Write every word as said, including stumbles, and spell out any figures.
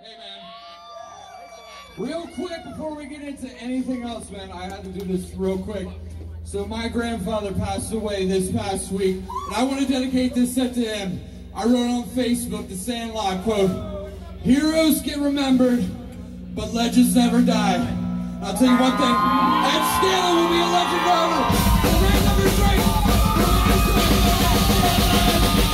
Real quick, before we get into anything else, man, I had to do this real quick. So my grandfather passed away this past week, and I want to dedicate this set to him. I wrote on Facebook, the Sandlot quote, "Heroes get remembered, but legends never die." And I'll tell you one thing, Ed Scanlon will be a legend forever. The great number three.